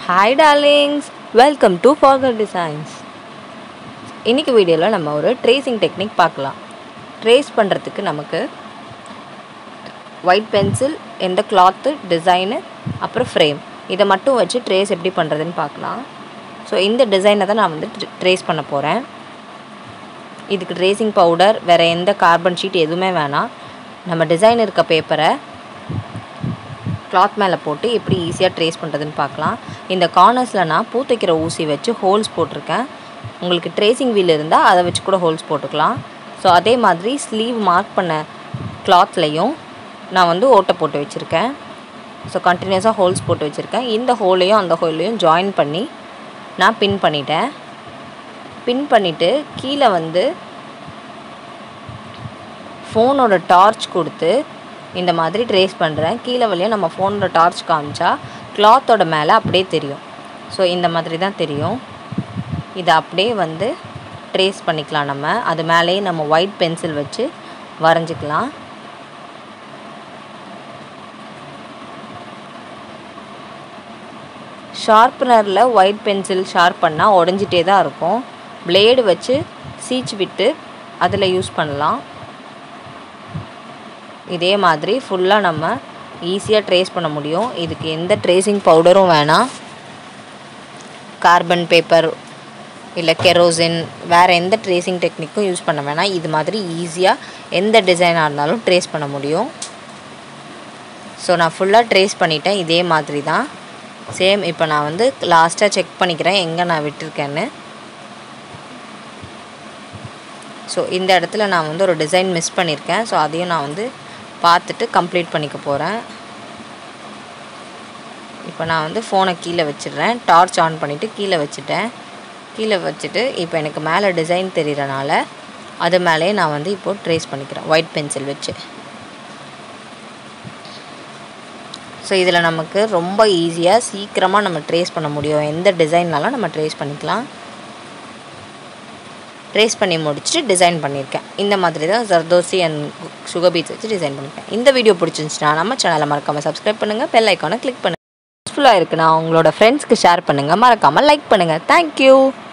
Hi darlings, welcome to Forger Designs. இன்னைக்கு வீடியோல நம்ம ஒரு ட்ரேசிங் டெக்னிக் பார்க்கலாம். ட்ரேஸ் பண்றதுக்கு நமக்கு ஒயிட் பென்சில், எந்த கிளாத், டிசைன், அப்புறம் ஃப்ரேம் இத மட்டும் வச்சு ட்ரேஸ் எப்படி பண்றதுன்னு பார்க்கலாம். சோ இந்த டிசைனை தான் நான் வந்து ட்ரேஸ் பண்ண போறேன். இதுக்கு ட்ரேசிங் பவுடர் வேற எந்த கார்பன் ஷீட் எதுவுமே வேணாம். நம்ம டிசைன் இருக்க பேப்பரை கிளாத் மேலே போட்டு எப்படி ஈஸியாக ட்ரேஸ் பண்ணுறதுன்னு பார்க்கலாம். இந்த கார்னர்ஸில் நான் பூ தைக்கிற ஊசி வச்சு ஹோல்ஸ் போட்டிருக்கேன். உங்களுக்கு ட்ரேசிங் வீல் இருந்தால் அதை வச்சு கூட ஹோல்ஸ் போட்டுக்கலாம். ஸோ அதே மாதிரி ஸ்லீவ் மார்க் பண்ண கிளாத்லேயும் நான் வந்து ஓட்டை போட்டு வச்சுருக்கேன். ஸோ கண்டினியூஸாக ஹோல்ஸ் போட்டு வச்சுருக்கேன். இந்த ஹோலையும் அந்த ஹோலையும் ஜாயின் பண்ணி நான் பின் பண்ணிட்டேன். பின் பண்ணிவிட்டு கீழே வந்து ஃபோனோட டார்ச் கொடுத்து இந்த மாதிரி ட்ரேஸ் பண்ணுறேன். கீழே வழியாக நம்ம ஃபோனோட டார்ச் காமிச்சா கிளாத்தோட மேலே அப்படியே தெரியும். ஸோ இந்த மாதிரி தான் தெரியும். இதை அப்படியே வந்து ட்ரேஸ் பண்ணிக்கலாம். நம்ம அது மேலேயே நம்ம ஒயிட் பென்சில் வச்சு வரைஞ்சிக்கலாம். ஷார்ப்னரில் ஒயிட் பென்சில் ஷார்ப் பண்ணால் உடஞ்சிட்டே தான் இருக்கும். பிளேடு வச்சு சீச்சு விட்டு அதில் யூஸ் பண்ணலாம். இதே மாதிரி ஃபுல்லாக நம்ம ஈஸியாக ட்ரேஸ் பண்ண முடியும். இதுக்கு எந்த ட்ரேசிங் பவுடரும் வேணாம். கார்பன் பேப்பர் இல்லை கெரோசின் வேறு எந்த ட்ரேசிங் டெக்னிக்கும் யூஸ் பண்ண வேணாம். இது மாதிரி ஈஸியாக எந்த டிசைனாக இருந்தாலும் ட்ரேஸ் பண்ண முடியும். ஸோ நான் ஃபுல்லாக ட்ரேஸ் பண்ணிட்டேன். இதே மாதிரி தான் சேம். இப்போ நான் வந்து லாஸ்ட்டாக செக் பண்ணிக்கிறேன் எங்கே நான் விட்டுருக்கேன்னு. ஸோ இந்த இடத்துல நான் வந்து ஒரு டிசைன் மிஸ் பண்ணியிருக்கேன். ஸோ அதையும் நான் வந்து பார்த்துட்டு கம்ப்ளீட் பண்ணிக்க போகிறேன். இப்போ நான் வந்து ஃபோனை கீழே வச்சிடுறேன். டார்ச் ஆன் பண்ணிவிட்டு கீழே வச்சுட்டேன். கீழே வச்சுட்டு இப்போ எனக்கு மேலே டிசைன் தெரிகிறனால அது மேலே நான் வந்து இப்போது ட்ரேஸ் பண்ணிக்கிறேன் ஒயிட் பென்சில் வச்சு. ஸோ இதில் நமக்கு ரொம்ப ஈஸியாக சீக்கிரமாக நம்ம ட்ரேஸ் பண்ண முடியும். எந்த டிசைன்னாலும் நம்ம ட்ரேஸ் பண்ணிக்கலாம். ட்ரேஸ் பண்ணி முடிச்சுட்டு டிசைன் பண்ணியிருக்கேன். இந்த மாதிரி தான் ஜர்தோசி அண்ட் சுகர் பீட்ஸ் வச்சு டிசைன் பண்ணியிருக்கேன். இந்த வீடியோ பிடிச்சிருந்துச்சுன்னா நம்ம சேனலை மறக்காமல் சப்ஸ்கிரைப் பண்ணுங்கள். பெல் ஐக்கானை கிளிக் பண்ணுங்கள். யூஸ்ஃபுல்லாக இருக்குன்னா உங்களோட ஃப்ரெண்ட்ஸ்க்கு ஷேர் பண்ணுங்கள். மறக்காமல் லைக் பண்ணுங்கள். தேங்க்யூ.